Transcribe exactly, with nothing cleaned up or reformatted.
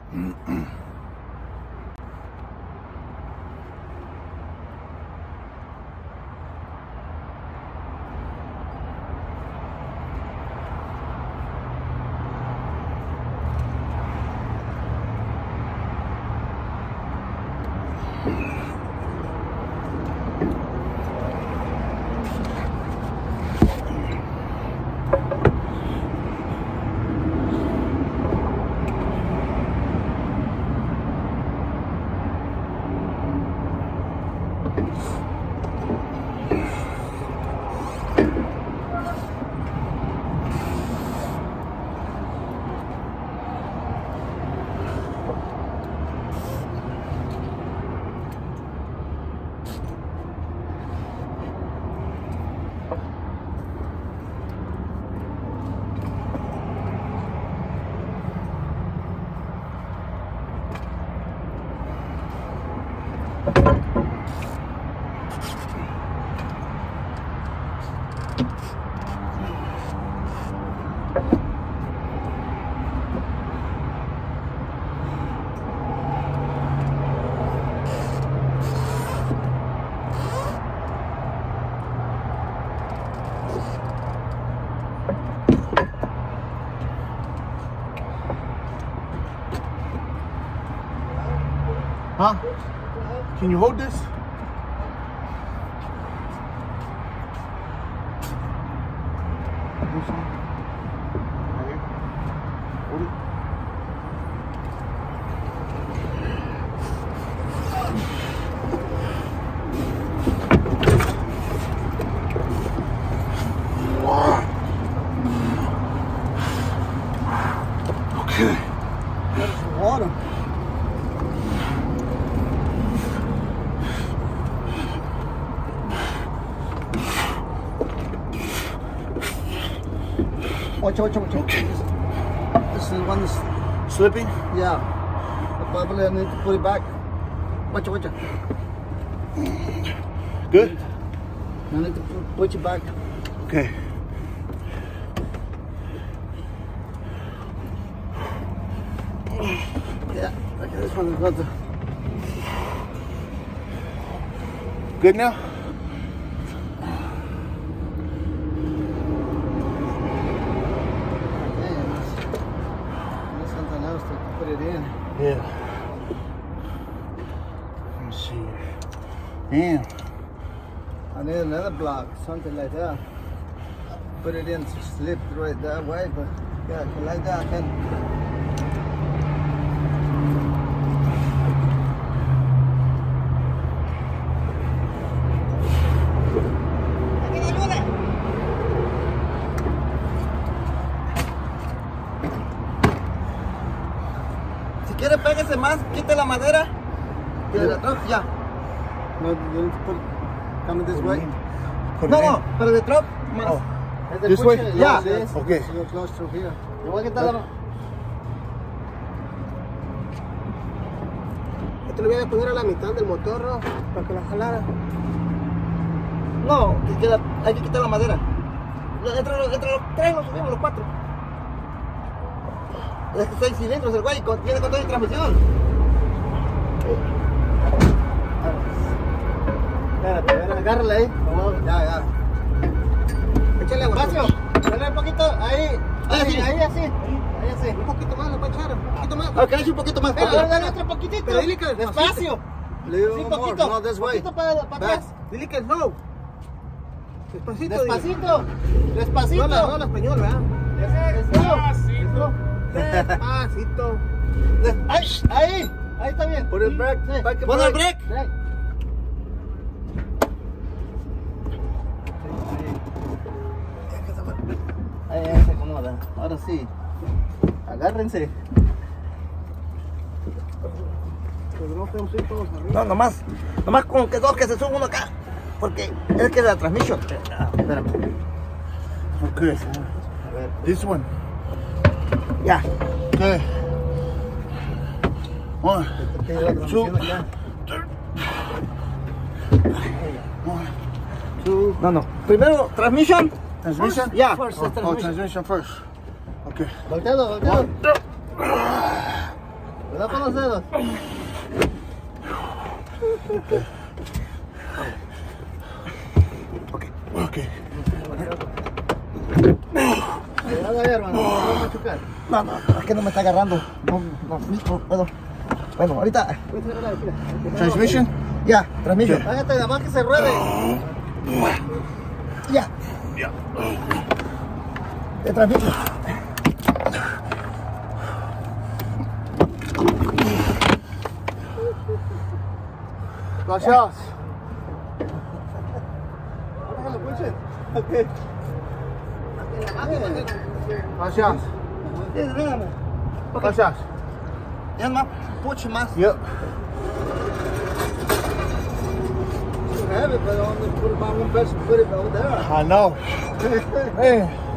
Huh? Can you hold this? Hold it. Okay. That's water. Watch, watch, watch. Okay. This is one is Slipping? yeah. Probably I need to put it back. Watch, watch. Good? I need to put, put it back. Okay. Yeah, look at this one. Got the Good now? something else to put it in. Yeah. Let me see. Damn. I need another block, something like that. Put it in to slip right that way, but yeah, like that I can. Si quiere, pégase más, quite la madera. De la truck, ya. No, you need to put it coming this way. Put No, it in. no, pero de truck más. Oh. Es de This push way? it, Yeah. yeah, yes. Okay. You're close to here. Le voy a quitar la... Esto le voy a poner a la mitad del motor, ¿no? Para que la jalara. No, que queda, hay que quitar la madera. Entre los, entre los tres los subimos, los cuatro. Es que seis cilindros el güey, con- tiene control de transmisión. Espérate, espérate, agárrala ahí. Vamos, ya, ya. Échale agua. Espacio, dale un poquito, ahí. Ahí, así. Ahí, así. Ahí, así. Un poquito más, le voy a echar. Un poquito más. Ok, sí, un poquito más. Pero dale otro poquitito. Pero dile que despacio. Sí, un poquito. No, this way. Un poquito para, para atrás. Dile que no. Despacito. Despacito. Despacito. No, no, la español, ¿verdad? Despacito. Despacito. Ahí, ahí. Ahí está bien. Pon el break. Sí. Pon el break. break. Ahí, ahí se acomoda. Ahora sí. Agárrense. No, nomás. Nomás con que dos que se suban uno acá. Porque es que la transmisión. Ah, espérame. Okay. A ver. This one. Ya. Okay. One, two, one, two. No, no. Primero, transmission. Transmission? Yeah. Oh, oh, transmission first. Okay. Volteado, volteado. Cuidado con los dedos. Okay. Cuidado ahí, hermano. No va a machucar. No, no, es que no me está agarrando. No, no, no puedo. Bueno, ahorita. Transmission? Ya, transmission. Hágate nada más que se ruede. Ya. Ya. De transmission. Gracias. Okay. Gracias. Gracias. Ya más, push más. Yep. Have it, but on the put it on one person, put it over there. I know. Man.